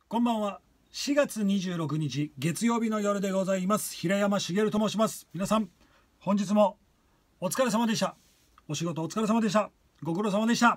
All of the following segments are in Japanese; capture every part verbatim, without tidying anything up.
こんばんは。しがつにじゅうろくにち月曜日の夜でございます。平山茂と申します。皆さん本日もお疲れ様でした。お仕事お疲れ様でした。ご苦労様でした。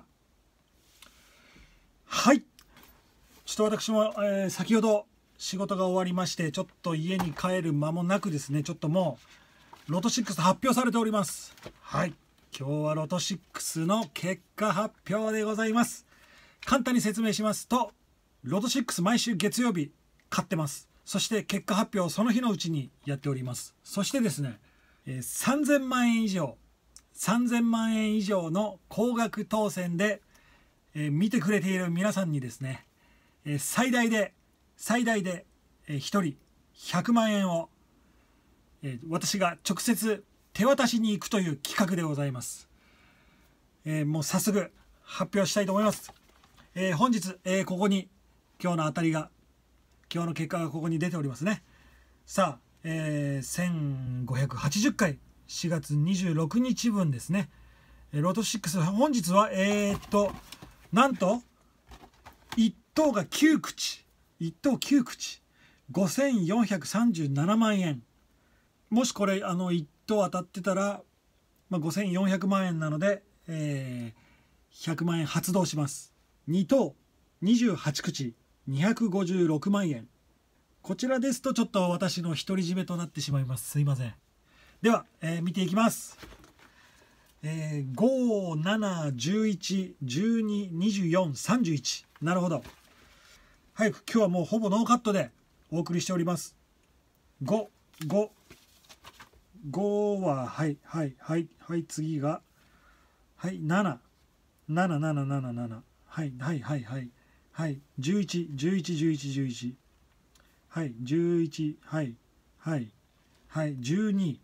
はい、ちょっと私も、えー、先ほど仕事が終わりまして、ちょっと家に帰る間もなくですね、ちょっともうロトろく発表されております。はい、今日はロトろくの結果発表でございます。簡単に説明しますと、ロトろく毎週月曜日買ってます。そして結果発表をその日のうちにやっております。そしてですね、えー、さんぜんまんえん以上さんぜんまんえん以上の高額当選で、えー、見てくれている皆さんにですね、えー、最大で最大で、えー、ひとりひゃくまんえんを、えー、私が直接手渡しに行くという企画でございます。えー、もう早速発表したいと思います。えー、本日、えー、ここに今日の当たりが今日の結果がここに出ておりますね。さあ、えー、せんごひゃくはちじゅっかいしがつにじゅうろくにちぶんですね。ロトろく本日はえー、っとなんといっとうがきゅうくちいっとうきゅうくちごせんよんひゃくさんじゅうななまんえん。もしこれあのいっとう当たってたら、まあ、ごせんよんひゃくまんえんなので、えー、ひゃくまんえん発動します。にとうにじゅうはちくちにひゃくごじゅうろくまんえん。こちらですとちょっと私の独り占めとなってしまいます。すいません。では、えー、見ていきます。えー、ご、なな、じゅういち、じゅうに、にじゅうよん、さんじゅういち。なるほど。はい、今日はもうほぼノーカットでお送りしております。ご、ご、ごははいはいはいはい、次がはいなな、なな、なな、なな、なな、はいはいはいはいはい、じゅういち、じゅういち、じゅういち、じゅういち、はい、じゅういち、はいはいはい、じゅうに、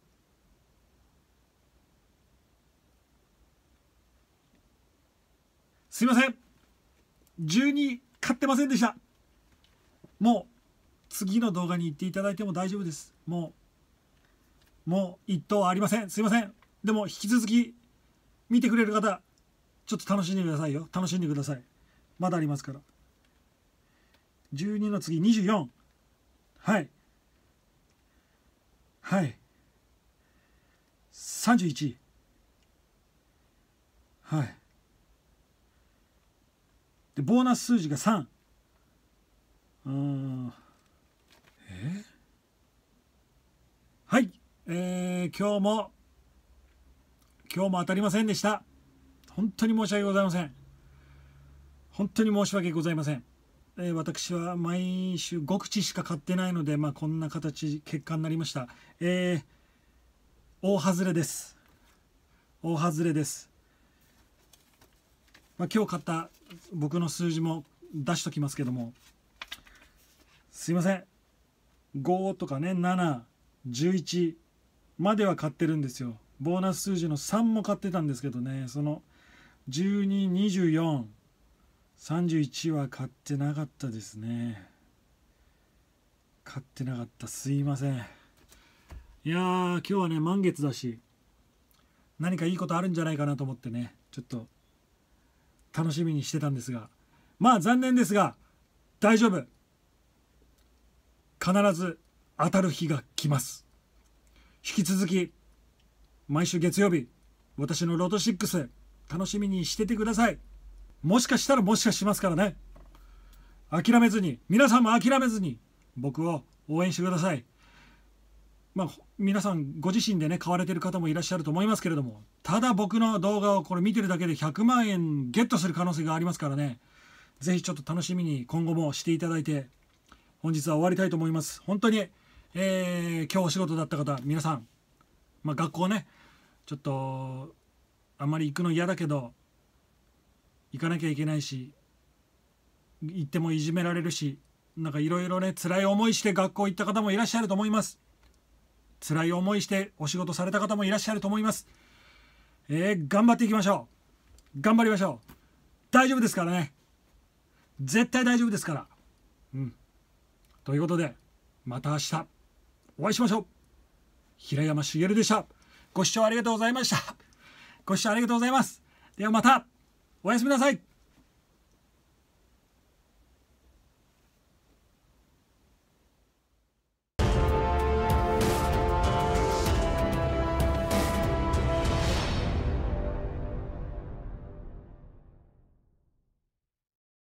すいません、じゅうに買ってませんでした。もう次の動画に行っていただいても大丈夫です。もうもう一等ありません。すいません。でも引き続き見てくれる方、ちょっと楽しんでくださいよ。楽しんでください。まだありますから。じゅうにの次にじゅうよん、はいはいさんじゅういち、はいでボーナス数字がさん。うーんえはい、えー、今日も今日も当たりませんでした。本当に申し訳ございません。本当に申し訳ございません。えー、私は毎週ごくちしか買ってないので、まあ、こんな形結果になりました。えー、大外れです。大外れです。まあ、今日買った僕の数字も出しときますけども、すいません。ごとかね、なな、じゅういちまでは買ってるんですよ。ボーナス数字のさんも買ってたんですけどね、そのじゅうに、にじゅうよん、さんじゅういちは買ってなかったですね。買ってなかった。すいません。いやー、今日はね満月だし、何かいいことあるんじゃないかなと思ってね、ちょっと楽しみにしてたんですが、まあ残念ですが大丈夫。必ず当たる日が来ます。引き続き毎週月曜日、私のロトろく楽しみにしててください。もしかしたらもしかしますからね。諦めずに、皆さんも諦めずに僕を応援してください。まあ皆さんご自身でね買われてる方もいらっしゃると思いますけれども、ただ僕の動画をこれ見てるだけでひゃくまんえんゲットする可能性がありますからね。ぜひちょっと楽しみに今後もしていただいて、本日は終わりたいと思います。本当に、えー、今日お仕事だった方皆さん、まあ、学校ねちょっとあんまり行くの嫌だけど行かなきゃいけないし、行ってもいじめられるし、なんかいろいろね辛い思いして学校行った方もいらっしゃると思います。辛い思いしてお仕事された方もいらっしゃると思います。えー、頑張っていきましょう。頑張りましょう。大丈夫ですからね。絶対大丈夫ですから。うん。ということでまた明日お会いしましょう。平山茂でした。ご視聴ありがとうございました。ご視聴ありがとうございます。ではまたおやすみなさい。